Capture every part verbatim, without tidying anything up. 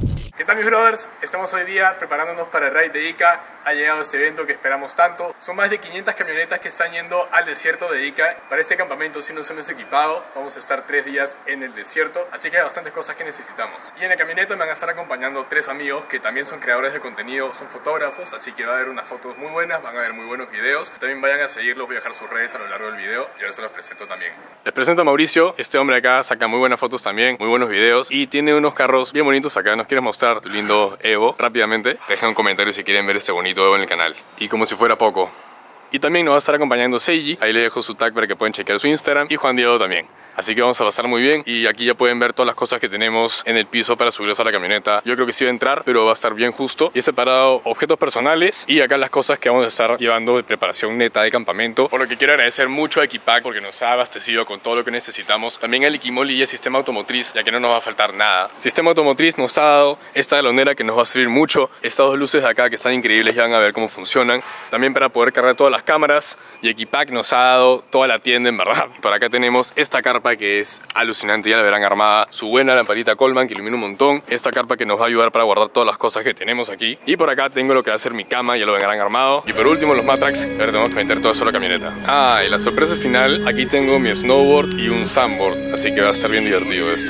¿Qué tal mis brothers? Estamos hoy día preparándonos para el Ride de Ica. Ha llegado este evento que esperamos tanto. Son más de quinientas camionetas que están yendo al desierto de Ica. Para este campamento sí nos hemos equipado. Vamos a estar tres días en el desierto, así que hay bastantes cosas que necesitamos. Y en la camioneta me van a estar acompañando tres amigos que también son creadores de contenido, son fotógrafos, así que va a haber unas fotos muy buenas, van a haber muy buenos videos. También vayan a seguirlos, voy a dejar sus redes a lo largo del video y ahora se los presento también. Les presento a Mauricio. Este hombre acá saca muy buenas fotos también, muy buenos videos y tiene unos carros bien bonitos acá. ¿Nos quieres mostrar tu lindo Evo rápidamente? Deja un comentario si quieren ver este bonito Evo en el canal. Y como si fuera poco, y también nos va a estar acompañando Seiji. Ahí le dejo su tag para que puedan chequear su Instagram. Y Juan Diego también. Así que vamos a pasar muy bien. Y aquí ya pueden ver todas las cosas que tenemos en el piso para subirlos a la camioneta. Yo creo que sí va a entrar, pero va a estar bien justo. Y he separado objetos personales y acá las cosas que vamos a estar llevando de preparación neta de campamento. Por lo que quiero agradecer mucho a Equipack porque nos ha abastecido con todo lo que necesitamos. También al Iquimoli y al Sistema Automotriz, ya que no nos va a faltar nada. Sistema Automotriz nos ha dado esta galonera que nos va a servir mucho. Estas dos luces de acá que están increíbles, ya van a ver cómo funcionan. También para poder cargar todas las cámaras. Y Equipack nos ha dado toda la tienda, en verdad. Por acá tenemos esta carpa que es alucinante, ya la verán armada. Su buena lamparita Coleman que ilumina un montón. Esta carpa que nos va a ayudar para guardar todas las cosas que tenemos aquí. Y por acá tengo lo que va a ser mi cama, ya lo verán armado. Y por último los Matrax, ahora tenemos que meter todo eso a la camioneta. Ah, y la sorpresa final, aquí tengo mi snowboard y un sandboard, así que va a estar bien divertido esto.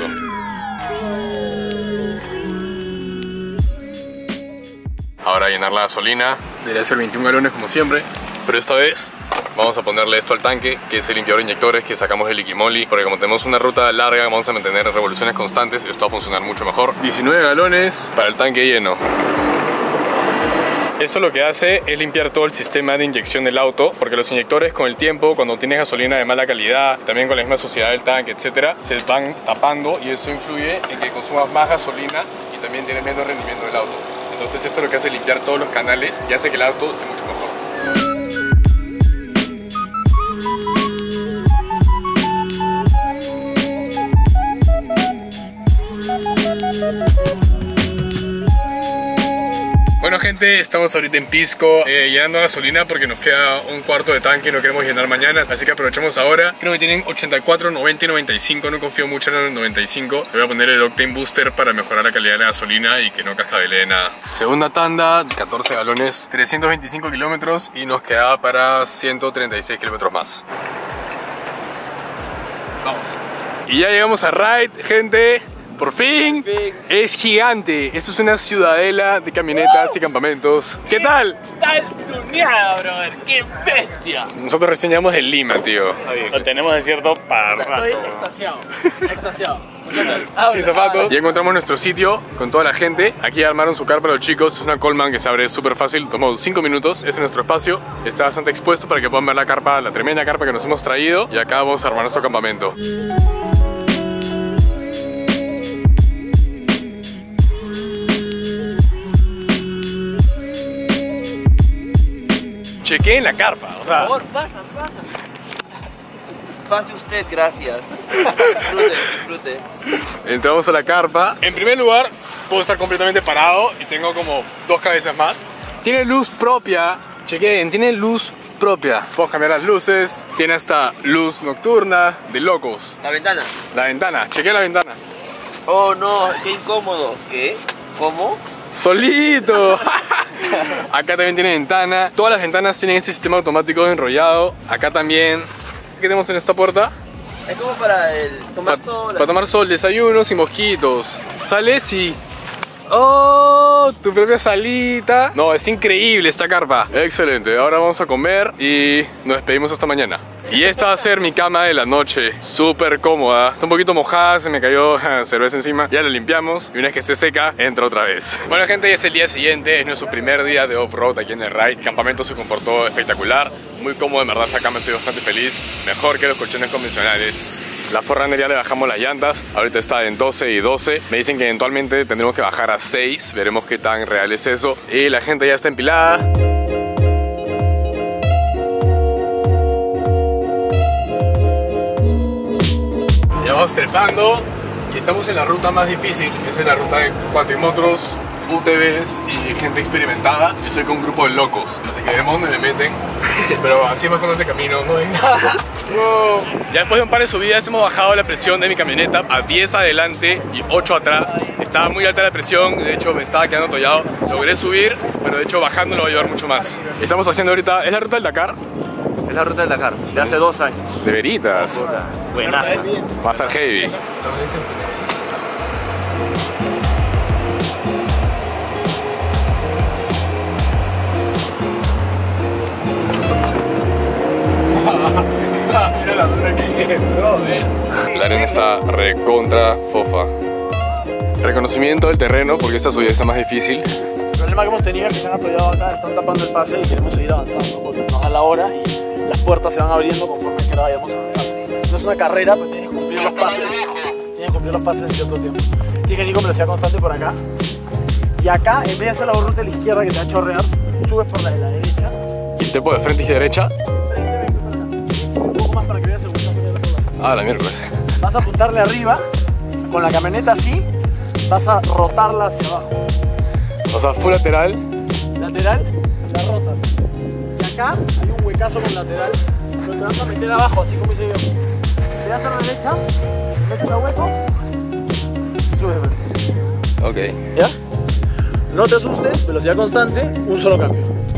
Ahora llenar la gasolina, debería ser veintiún galones como siempre, pero esta vez vamos a ponerle esto al tanque, que es el limpiador de inyectores que sacamos del Iquimoli, porque como tenemos una ruta larga vamos a mantener revoluciones constantes, esto va a funcionar mucho mejor. diecinueve galones para el tanque lleno. Esto lo que hace es limpiar todo el sistema de inyección del auto, porque los inyectores con el tiempo, cuando tienes gasolina de mala calidad, también con la misma suciedad del tanque, etcétera, se van tapando y eso influye en que consumas más gasolina y también tienes menos rendimiento del auto. Entonces esto lo que hace es limpiar todos los canales y hace que el auto esté mucho mejor. Bueno gente, estamos ahorita en Pisco eh, llenando gasolina porque nos queda un cuarto de tanque y no queremos llenar mañana, así que aprovechamos ahora. Creo que tienen ochenta y cuatro, noventa y noventa y cinco, no confío mucho en el noventa y cinco. Le voy a poner el Octane Booster para mejorar la calidad de la gasolina y que no cascabelee nada. Segunda tanda, catorce galones, trescientos veinticinco kilómetros y nos quedaba para ciento treinta y seis kilómetros más. Vamos. Y ya llegamos a Ride, gente. Por fin, es gigante. Esto es una ciudadela de camionetas uh, y campamentos. ¿Qué tal? Está tuneada, brother. ¡Qué bestia! Nosotros recién llegamos de Lima, tío. Lo tenemos desierto para rato. Estoy extasiado, extasiado. Sin zapatos. Ya encontramos nuestro sitio con toda la gente. Aquí armaron su carpa los chicos. Es una Coleman que se abre súper fácil. Tomó cinco minutos. Este es nuestro espacio. Está bastante expuesto para que puedan ver la carpa, la tremenda carpa que nos hemos traído. Y acá vamos a armar nuestro campamento. Chequeen la carpa, o sea. Por favor, pasa, pasa. Pase usted, gracias. Disfrute, disfrute. Entramos a la carpa. En primer lugar, puedo estar completamente parado y tengo como dos cabezas más. Tiene luz propia. Chequeen, tiene luz propia. Puedo cambiar las luces. Tiene hasta luz nocturna de locos. La ventana. La ventana, chequeen la ventana. Oh no, qué incómodo. ¿Qué? ¿Cómo? ¡Solito! Acá también tiene ventana. Todas las ventanas tienen ese sistema automático enrollado. Acá también. ¿Qué tenemos en esta puerta? Es como para el tomar Pa sol. Para tomar sol, desayunos y mosquitos. Sales y... ¡oh! Tu propia salita. No, es increíble esta carpa. Excelente, ahora vamos a comer y nos despedimos hasta mañana. Y esta va a ser mi cama de la noche. Súper cómoda. Está un poquito mojada, se me cayó cerveza encima. Ya la limpiamos y una vez que esté seca, entra otra vez. Bueno gente, ya es el día siguiente. Es nuestro primer día de off-road aquí en el Ride. El campamento se comportó espectacular. Muy cómodo, en verdad esta cama, estoy bastante feliz. Mejor que los colchones convencionales. La Forerunner ya le bajamos las llantas. Ahorita está en doce y doce. Me dicen que eventualmente tendremos que bajar a seis. Veremos qué tan real es eso. Y la gente ya está empilada. Ya vamos trepando y estamos en la ruta más difícil. Es en la ruta de cuatrimotros, U T Vs y gente experimentada. Yo soy con un grupo de locos, así que vemos dónde me meten. Pero así pasamos ese camino, no hay nada. No. Ya después de un par de subidas hemos bajado la presión de mi camioneta a diez adelante y ocho atrás. Está Estaba muy alta la presión, de hecho me estaba quedando atollado. Logré subir, pero de hecho bajando lo va a ayudar mucho más. Estamos haciendo ahorita, ¿es la ruta del Dakar? Es la ruta del Dakar, de hace dos años. De veritas. Buenaza. Va a ser heavy. Mira la dura que es, bro, eh. La arena está recontra fofa. Reconocimiento del terreno porque esta subida está más difícil. El problema que hemos tenido es que se han apoyado acá, están tapando el pase y queremos seguir avanzando porque nos da la hora y las puertas se van abriendo conforme que vayamos avanzando. No es una carrera, pero tienes que cumplir los pases, tienes que cumplir los pases en cierto tiempo. Tienes que ir con velocidad constante por acá. Y acá, en vez de hacer la ruta de la izquierda que te va a chorrear, subes por la de la derecha. ¿Y te puedo de frente y de derecha? Un poco más para que veas el gusto de la curva. Ah, la miércoles. Vas a apuntarle arriba, con la camioneta así, vas a rotarla hacia abajo. O sea, full lateral. Lateral, la rotas. Y acá hay un huecazo con lateral, pero te vas a meter abajo, así como hice yo. Te das a la derecha, metes el hueco, subes. Ok. ¿Ya? No te asustes, velocidad constante, un solo cambio.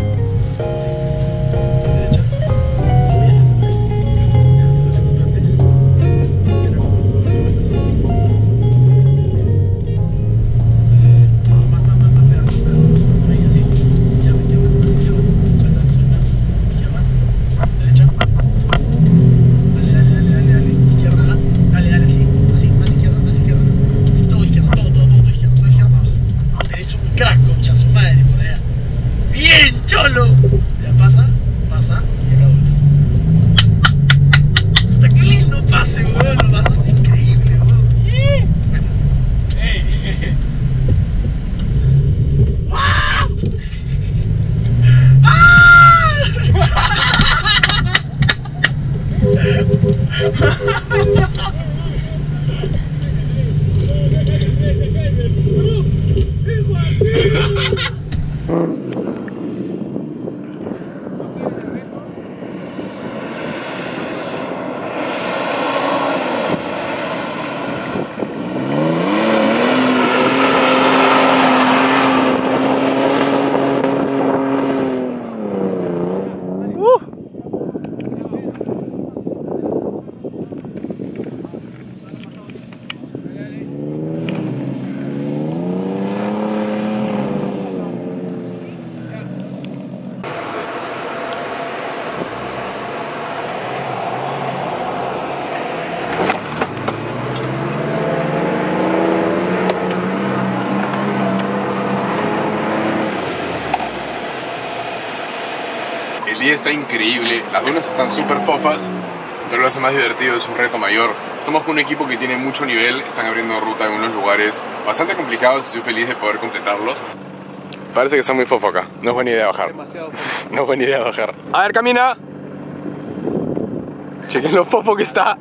El día está increíble, las dunas están súper fofas, pero lo hace más divertido, es un reto mayor. Estamos con un equipo que tiene mucho nivel, están abriendo ruta en unos lugares bastante complicados y estoy feliz de poder completarlos. Parece que está muy fofo acá, no es buena idea bajar. Demasiado fofo. No es buena idea bajar. A ver, camina. Chequen lo fofo que está.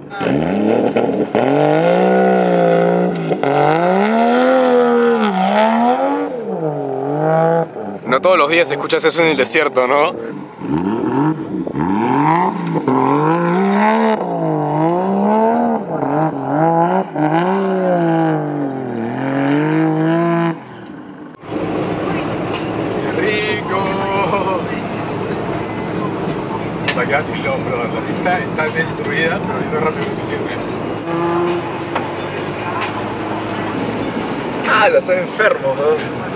No todos los días escuchas eso en el desierto, ¿no? Casi lo, pero la pista está destruida, pero yendo rápido no se siente. Ah, lo estoy enfermo, ¿no?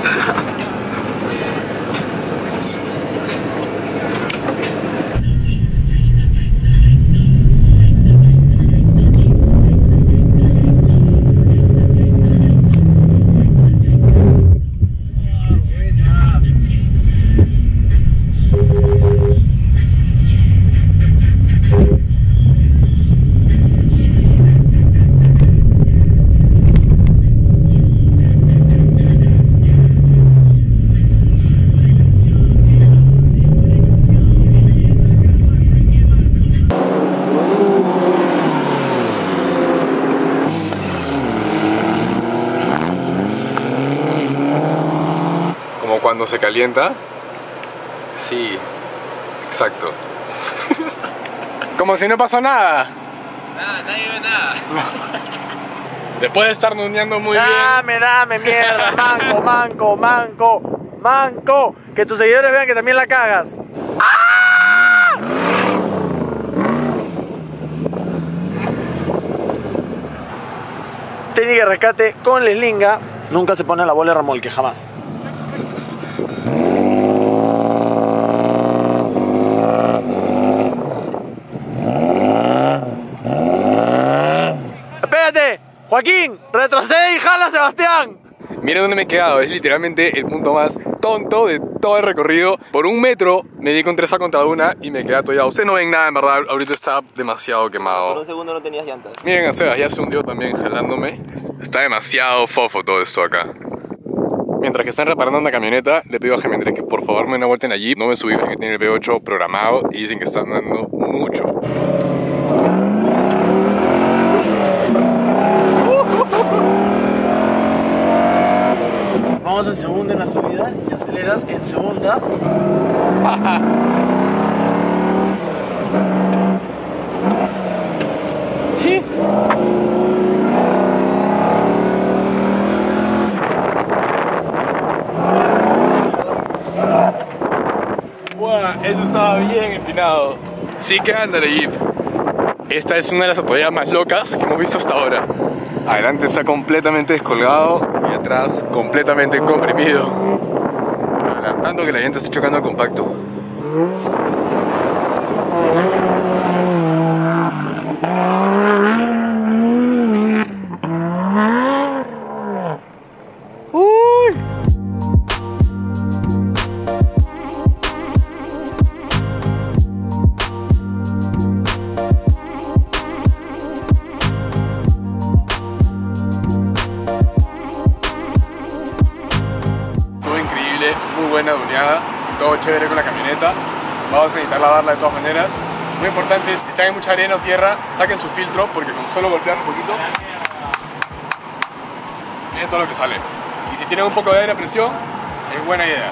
Cuando se calienta. Sí, exacto. Como si no pasó nada. Nada, nadie ve nada. Después de estar nuneando muy bien. Dame, dame, mierda. Manco, manco, manco, manco. Que tus seguidores vean que también la cagas. ¡Ah! Técnica de rescate con la eslinga. Nunca se pone la bola de remolque, jamás. Espérate, Joaquín, retrocede y jala, Sebastián. Miren dónde me he quedado, es literalmente el punto más tonto de todo el recorrido. Por un metro me di con tres a contra una y me quedé atollado. Ustedes no ven nada, en verdad, ahorita está demasiado Por quemado. un segundo no tenías llantas. Miren a Sebas, ya se hundió también jalándome. Está demasiado fofo todo esto acá. Mientras que están reparando una camioneta, le pido a Gemendrés que por favor me den una vuelta en allí. No me subí, que tiene el V ocho programado y dicen que están dando mucho. Vamos en segunda en la subida y aceleras en segunda. ¿Sí? ¡Buah! Eso estaba bien empinado. Sí que ándale, Jeep. Esta es una de las atolladas más locas que hemos visto hasta ahora. Adelante está completamente descolgado y atrás completamente comprimido. Tanto que la llanta está chocando al compacto. Muy buena duneada, todo chévere con la camioneta. Vamos a necesitar lavarla de todas maneras. Muy importante, si están en mucha arena o tierra, saquen su filtro porque con solo golpear un poquito, miren todo lo que sale. Y si tienen un poco de aire a presión, es buena idea.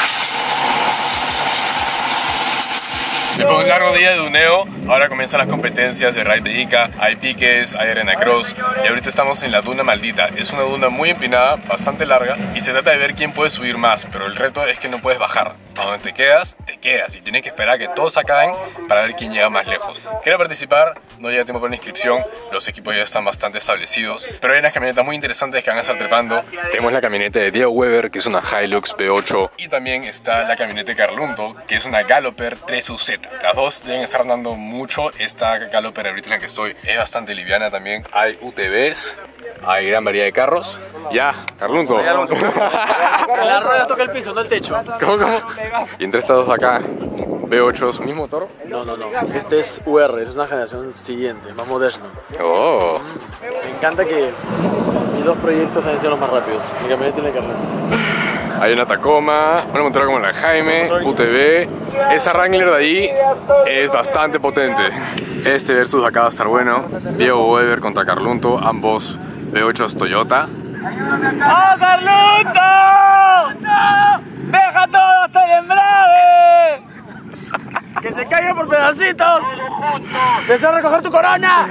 Después de un largo día de duneo, ahora comienzan las competencias de Ride de Ica. Hay piques, hay arena cross y ahorita estamos en la duna maldita. Es una duna muy empinada, bastante larga y se trata de ver quién puede subir más, pero el reto es que no puedes bajar. A donde te quedas, te quedas y tienes que esperar a que todos acaben para ver quién llega más lejos. ¿Quiere participar? No llega tiempo para la inscripción, los equipos ya están bastante establecidos, pero hay unas camionetas muy interesantes que van a estar trepando. Tenemos la camioneta de Diego Weber, que es una Hilux V ocho, y también está la camioneta de Carlunto, que es una Galloper tres U Z. Las dos deben estar andando mucho. Esta Galloper ahorita en la que estoy es bastante liviana también. Hay U T Vs, hay gran variedad de carros. Ya, Carlunto. La rueda toca el piso, no el techo. ¿Cómo, cómo? Y entre estas dos acá, V ocho, ¿mismo motor? No, no, no. Este es U R, es una generación siguiente, más moderno. Oh. Me encanta que mis dos proyectos hayan sido los más rápidos. Mi camioneta y la Carlunto. Hay una Tacoma, una motora como la Jaime, U T V. Esa Wrangler de ahí es bastante potente. Este versus acá va a estar bueno. Diego Weber contra Carlunto, ambos V ocho Toyota. ¡Oh, Carlunto! ¡No! ¡Deja todo hasta el embrague! ¡Que se caiga por pedacitos! ¡Desea recoger tu corona!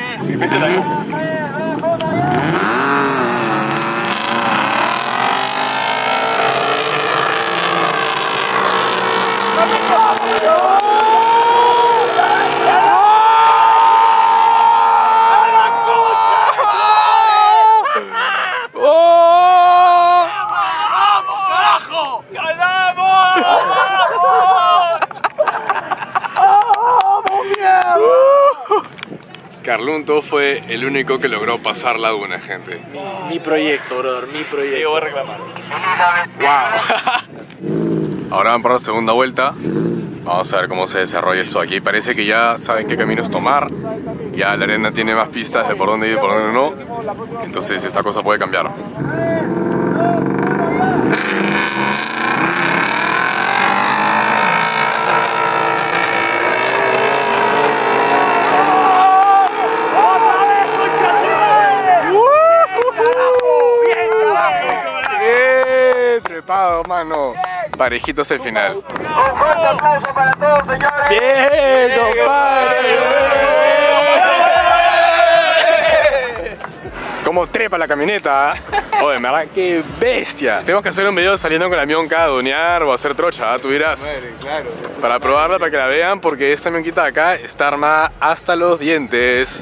Carlunto fue el único que logró pasar la duna, gente. Mi, mi proyecto, brother, mi proyecto. Yo voy a reclamar. Wow. Ahora van para la segunda vuelta. Vamos a ver cómo se desarrolla esto aquí. Parece que ya saben qué caminos tomar. Ya la arena tiene más pistas de por dónde ir y por dónde no. Entonces esta cosa puede cambiar. Trepado, mano. Parejitos el final. Un fuerte aplauso para todos, señores. Bien, compadre. Cómo trepa la camioneta, ¿eh? Oh, de verdad, qué bestia. Tenemos que hacer un video saliendo con la mionca a donear o a hacer trocha, ¿eh? Tú dirás. Madre, claro. Para probarla, para que la vean, porque esta mionquita de acá está armada hasta los dientes.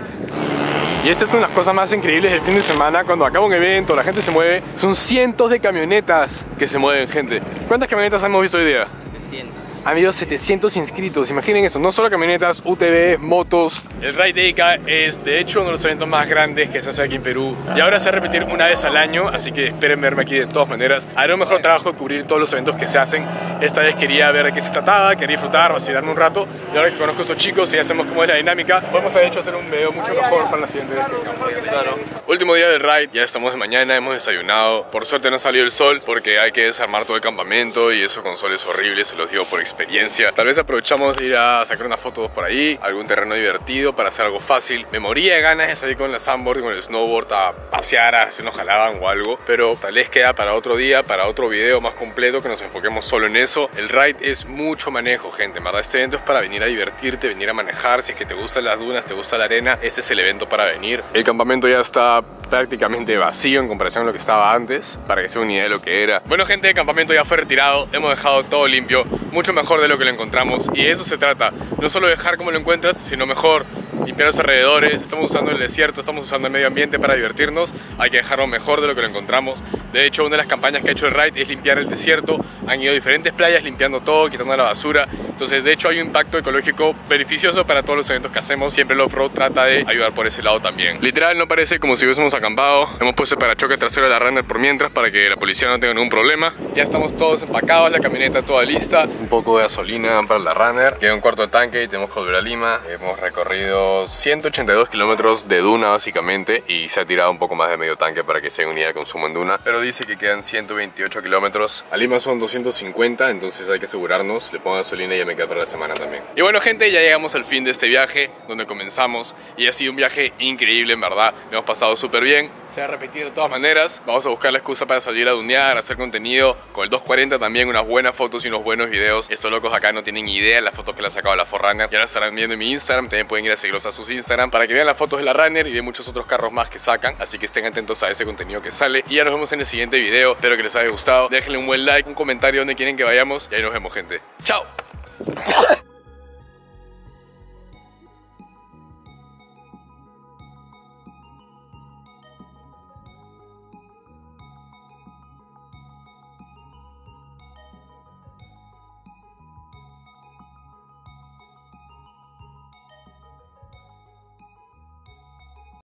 Y esta es una de las cosas más increíbles del fin de semana. Cuando acaba un evento, la gente se mueve. Son cientos de camionetas que se mueven, gente. ¿Cuántas camionetas hemos visto hoy día? setecientos. Ha habido setecientos inscritos, imaginen eso, no solo camionetas, U T Vs, motos. El Ride de Ica es de hecho uno de los eventos más grandes que se hace aquí en Perú. Y ahora se va a repetir una vez al año, así que esperen verme aquí de todas maneras. Haré un mejor trabajo de cubrir todos los eventos que se hacen. Esta vez quería ver de qué se trataba, quería disfrutar, vacilarme un rato. Y ahora que conozco a estos chicos y ya sabemos cómo es la dinámica, podemos de hecho hacer un video mucho mejor para la siguiente vez que vengamos. Claro. Último día del ride, ya estamos de mañana, hemos desayunado. Por suerte no salió el sol porque hay que desarmar todo el campamento y eso con sol es horrible, se los digo por experiencia. Tal vez aprovechamos de ir a sacar unas fotos por ahí, algún terreno divertido para hacer algo fácil. Me moría de ganas de salir con la sandboard y con el snowboard a pasear, a si nos jalaban o algo, pero tal vez queda para otro día, para otro video más completo que nos enfoquemos solo en eso. El ride es mucho manejo, gente, ¿verdad? Este evento es para venir a divertirte, venir a manejar. Si es que te gustan las dunas, te gusta la arena, este es el evento para venir. El campamento ya está prácticamente vacío en comparación a lo que estaba antes, para que se una idea de lo que era. Bueno, gente, el campamento ya fue retirado, hemos dejado todo limpio, mucho mejor de lo que lo encontramos, y de eso se trata, no solo dejar como lo encuentras, sino mejor limpiar los alrededores. Estamos usando el desierto, estamos usando el medio ambiente para divertirnos, hay que dejarlo mejor de lo que lo encontramos. De hecho, una de las campañas que ha hecho el ride es limpiar el desierto, han ido a diferentes playas limpiando todo, quitando la basura. Entonces, de hecho, hay un impacto ecológico beneficioso para todos los eventos que hacemos. Siempre el off-road trata de ayudar por ese lado también. Literal, no parece como si hubiésemos acampado. Hemos puesto el parachoque trasero de la Runner por mientras para que la policía no tenga ningún problema. Ya estamos todos empacados, la camioneta toda lista. Un poco de gasolina para la Runner. Queda un cuarto de tanque y tenemos que volver a Lima. Hemos recorrido ciento ochenta y dos kilómetros de duna básicamente y se ha tirado un poco más de medio tanque para que se unida el consumo en duna. Pero dice que quedan ciento veintiocho kilómetros. A Lima son doscientos cincuenta, entonces hay que asegurarnos. Le pongo gasolina y ya me queda para la semana también. Y bueno, gente, ya llegamos al fin de este viaje donde comenzamos y ha sido un viaje increíble, en verdad. Lo hemos pasado súper bien. Se va a repetir de todas maneras. Vamos a buscar la excusa para salir a dunear, a hacer contenido. Con el doscientos cuarenta también unas buenas fotos y unos buenos videos. Estos locos acá no tienen idea de las fotos que le ha sacado la cuatro Runner. Ya las estarán viendo en mi Instagram. También pueden ir a seguirlos a sus Instagram para que vean las fotos de la Runner y de muchos otros carros más que sacan. Así que estén atentos a ese contenido que sale. Y ya nos vemos en el siguiente video. Espero que les haya gustado. Déjenle un buen like, un comentario donde quieren que vayamos. Y ahí nos vemos, gente. ¡Chao!